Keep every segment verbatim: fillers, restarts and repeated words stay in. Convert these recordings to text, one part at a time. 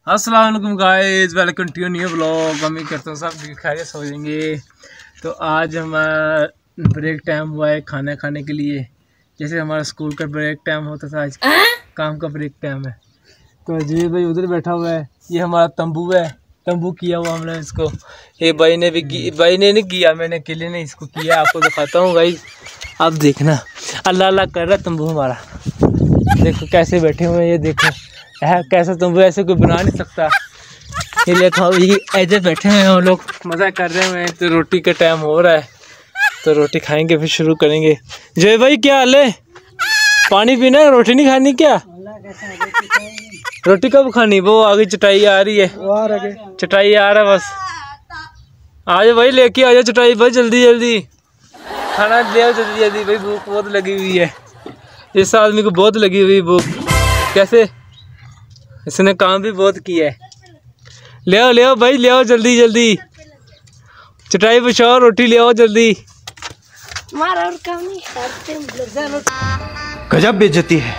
अस्सलाम वालेकुम guys, welcome to new blog. उम्मीद करता हूँ सब खैरियत हो जाएंगे। तो आज हमारा ब्रेक टाइम हुआ है खाना खाने के लिए। जैसे हमारा स्कूल का ब्रेक टाइम होता था, आज काम का ब्रेक टाइम है। तो अजय भाई उधर बैठा हुआ है, ये हमारा तंबू है। तंबू किया हुआ हमने इसको, ये भाई ने भी भाई ने नहीं किया, मैंने अकेले ने इसको किया। आपको दिखाता हूँ भाई, अब देखना अल्लाह अल्लाह कर रहा है तंबू हमारा। देखो कैसे बैठे हुए हैं, ये देखो है कैसा तंबू, ऐसे कोई बना नहीं सकता। ये देखो ये ऐसे बैठे हैं हम लोग, मज़ा कर रहे हैं। तो रोटी का टाइम हो रहा है, तो रोटी खाएंगे फिर शुरू करेंगे। जय भाई क्या हाल है? पानी पीना है, रोटी नहीं खानी क्या? रोटी कब खानी? वो आगे चटाई आ रही है, चटाई आ रहा है बस। आ जाओ भाई, लेके आ जाओ चटाई भाई, जल्दी जल्दी खाना ले आओ जल्दी जल्दी भाई, भूख बहुत लगी हुई है। इस आदमी को बहुत लगी हुई भूख, कैसे इसने काम भी बहुत किया है। ले आओ ले आओ भाई, ले आओ जल्दी जल्दी, चटाई बिछाओ, रोटी ले आओ जल्दी। और काम नहीं करते, गजब बेइज्जती है।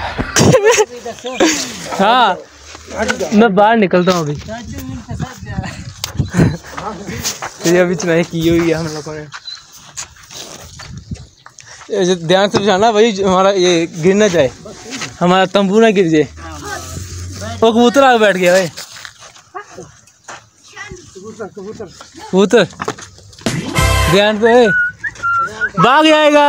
हाँ मैं बाहर निकलता हूँ अभी। तो ये अभी चुनाई की हुई है हम लोगों ने। ध्यान से बिछाना भाई, हमारा ये गिर ना जाए, हमारा तंबू ना गिर जाए। वो कबूतर आगे बैठ गया भाई, कबूतर ध्यान से, भाग जाएगा।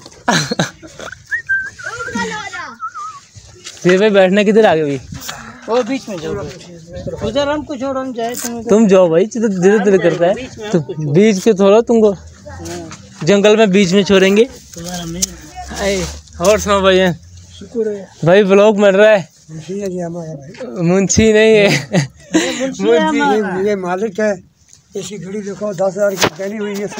ये भाई बैठना किधर आगे भाई? वो बीच में जाओ, उधर हमको छोड़ हम जाए। तुम जाओ भाई, धीरे धीरे करता है तो बीच के थोड़ा तुमको जंगल में बीच में छोड़ेंगे। और सुनो भाई, शुक्र है भाई ब्लॉग मिल रहा है। मुंशी नहीं है, मुंशी ये मालिक है। ऐसी घड़ी देखो दस हजार की पहनी हुई है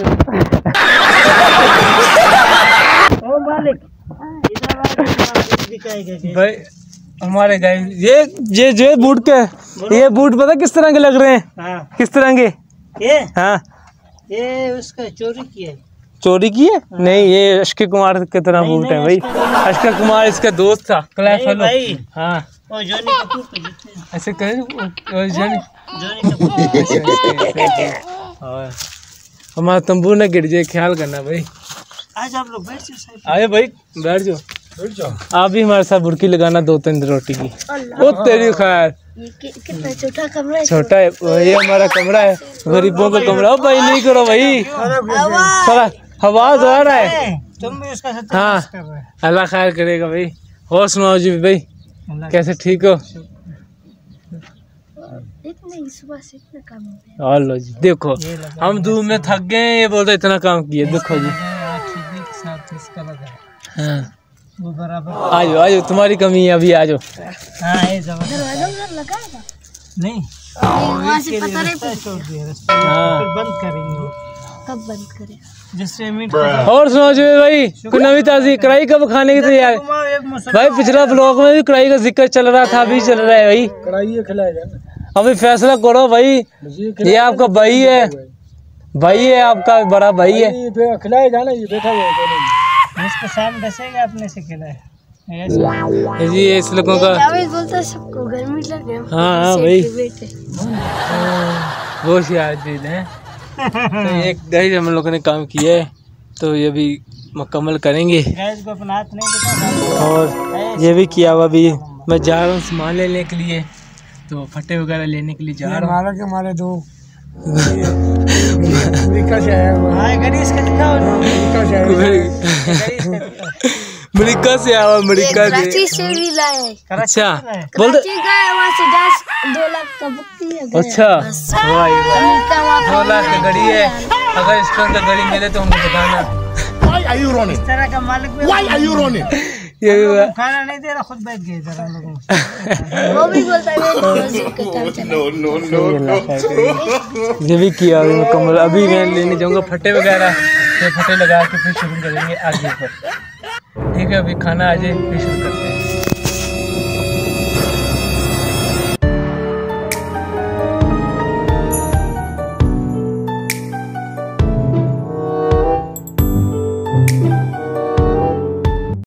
भाई हमारे गाय। ये ये जो बूट के, ये बूट पता किस तरह के लग रहे हैं? हाँ। किस तरह के? ये हाँ ये उसका चोरी किया है। चोरी की है? हाँ। नहीं, ये अक्षय कुमार की तरह बूट है भाई। अक्षय कुमार इसका दोस्त था, क्लैप फॉलो। हाँ वो जॉनी कपूर ऐसे कहे जॉनी और हमारा तंबू ना गिर जाए, ख्याल करना भाई। आज आप लोग बैठ जाओ, आए भाई बैठ जाओ, बैठ जाओ। आप भी हमारे साथ बुर्की लगाना दो तीन रोटी की। वो तेरी खैर, कितना छोटा कमरा है। छोटा है ये हमारा कमरा है, गरीबों का कमरा। ओ भाई नहीं करो भाई, सारा आवाज आ रहा है। तुम भी उसका हाँ अल्लाह खैर करेगा भाई। और सुनाओ जी भाई, कैसे ठीक हो? इतने सुबह से इतना काम है। और लो जी देखो, हम धूप में थक गए, ये बोलते इतना काम किया। देखो जी हाँ वो बराबर। आ जाओ आ जाओ, तुम्हारी कमी है अभी, आ जाओ। हाँ ये दरवाजा उधर लगाएगा नहीं, हाँ बंद करेंगे। कब बंद करें? जिससे मीट। और सुनो जी भाई, कोई नवी ताजी कढ़ाई कब खाने की तैयार? भाई पिछला ब्लॉग में भी कढ़ाई का जिक्र चल रहा था, अभी चल रहा है भाई। कढ़ाई खिलाएगा, अभी फैसला करो भाई। ये आपका भाई है, भाई है आपका, बड़ा भाई है। खिलाएगा ना, ये बैठा हुआ है। इसको शाम डसेगा अपने से खिलाए जी। इस लोगों का बोलता सबको गर्मी लगे। हाँ हाँ भाई, वो चीज है। तो एक गाइस हम लोगों ने काम किया है, तो ये भी मुकम्मल करेंगे। को अपना हाथ नहीं, और ये भी किया हुआ भी। मैं जा रहा हूँ सामान लेने के लिए, तो फटे वगैरह लेने के लिए जा रहा हूँ। हमारे दो अमेरिका से आया हुआ है। गणेश का लिखा हुआ अमेरिका से आया हुआ अमेरिका से आया, अमेरिका से। अच्छा बोल दो लाख का बुक है। अच्छा वाह दो लाख का गाड़ी है। अगर इस तरह का गाड़ी मिले तो हमको बताना। इस तरह का मालिक भी ये भी खाना नहीं दे रहा, खुद बैठ गए जरा लोगों। वो भी बोलता है नो नो नो। ये भी किया मुकम्मल। अभी मैं लेने जाऊंगा फटे वगैरह, फिर फटे लगा के फिर शुरू करेंगे आगे पर। ठीक है, अभी खाना आ जाए फिर शुरू करते हैं।